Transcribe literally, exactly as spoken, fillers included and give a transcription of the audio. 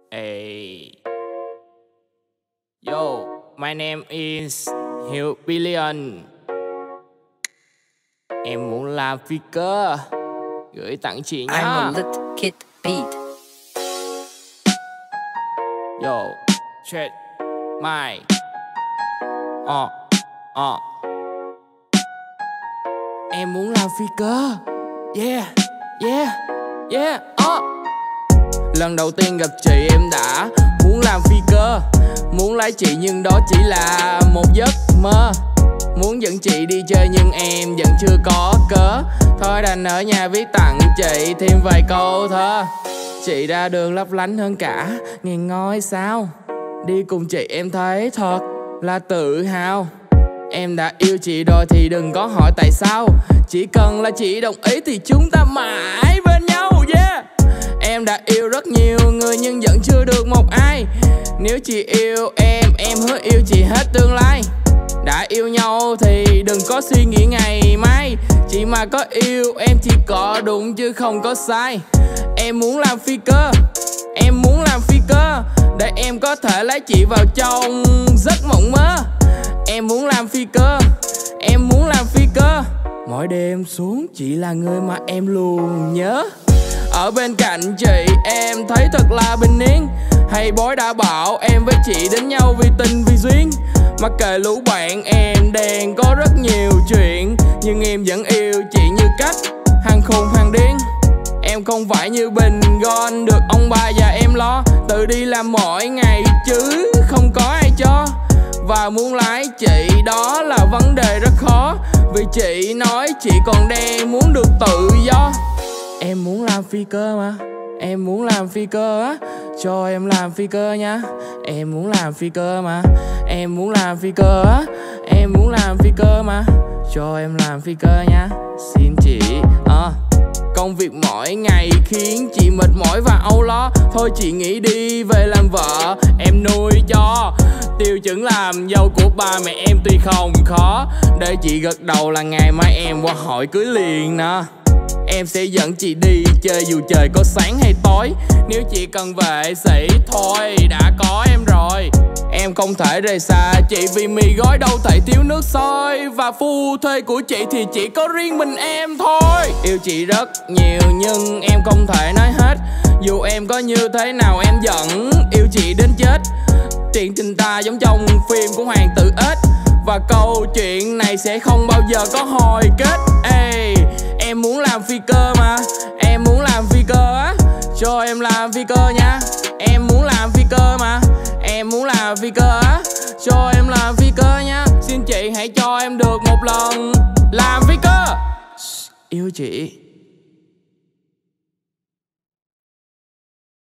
Hey. Yo, my name is Hill Billion. Em muốn làm phi cơ, gửi tặng chị nhá. I'm a little kid beat. Yo, check my uh, uh. Em muốn làm phi cơ. Yeah, yeah, yeah, uh. Lần đầu tiên gặp chị em đã muốn làm phi cơ. Muốn lái chị nhưng đó chỉ là một giấc mơ. Muốn dẫn chị đi chơi nhưng em vẫn chưa có cớ. Thôi đành ở nhà viết tặng chị thêm vài câu thơ. Chị ra đường lấp lánh hơn cả ngàn ngôi sao. Đi cùng chị em thấy thật là tự hào. Em đã yêu chị rồi thì đừng có hỏi tại sao. Chỉ cần là chị đồng ý thì chúng ta mãi bên nhau, yeah. Em đã yêu rất nhiều người nhưng vẫn chưa được một ai. Nếu chị yêu em, em hứa yêu chị hết tương lai. Đã yêu nhau thì đừng có suy nghĩ ngày mai. Chị mà có yêu em chỉ có đúng chứ không có sai. Em muốn làm phi cơ, em muốn làm phi cơ, để em có thể lấy chị vào trong giấc mộng mơ. Em muốn làm phi cơ, em muốn làm phi cơ. Mỗi đêm xuống chị là người mà em luôn nhớ. Ở bên cạnh chị em thấy thật là bình yên. Hay bói đã bảo em với chị đến nhau vì tình vì duyên. Mặc kệ lũ bạn em đèn có rất nhiều chuyện, nhưng em vẫn yêu chị như cách hàng khùng hàng điên. Em không phải như bình gòn được ông bà và em lo. Tự đi làm mỗi ngày chứ không có ai cho. Và muốn lái chị đó là vấn đề rất khó. Vì chị nói chị còn đang muốn được tự do. Em muốn làm phi cơ mà, em muốn làm phi cơ á. Cho em làm phi cơ nha. Em muốn làm phi cơ mà, em muốn làm phi cơ á. Em muốn làm phi cơ mà, cho em làm phi cơ nha. Xin chị à. Công việc mỗi ngày khiến chị mệt mỏi và âu lo. Thôi chị nghĩ đi về làm vợ, em nuôi cho. Tiêu chuẩn làm dâu của ba mẹ em tuy không khó. Để chị gật đầu là ngày mai em qua hỏi cưới liền nè. Em sẽ dẫn chị đi chơi dù trời có sáng hay tối. Nếu chị cần vệ sĩ thôi đã có em rồi. Em không thể rời xa chị vì mì gói đâu thể thiếu nước sôi. Và phu thê của chị thì chỉ có riêng mình em thôi. Yêu chị rất nhiều nhưng em không thể nói hết. Dù em có như thế nào em vẫn yêu chị đến chết. Chuyện tình ta giống trong phim của Hoàng tử Ếch. Và câu chuyện này sẽ không bao giờ có hồi kết. Ê, em muốn làm phi cơ mà, em muốn làm phi cơ á. Cho em làm phi cơ nha. Em muốn làm phi cơ mà, em muốn làm phi cơ á. Cho em làm phi cơ nha. Xin chị hãy cho em được một lần làm phi cơ. Yêu chị.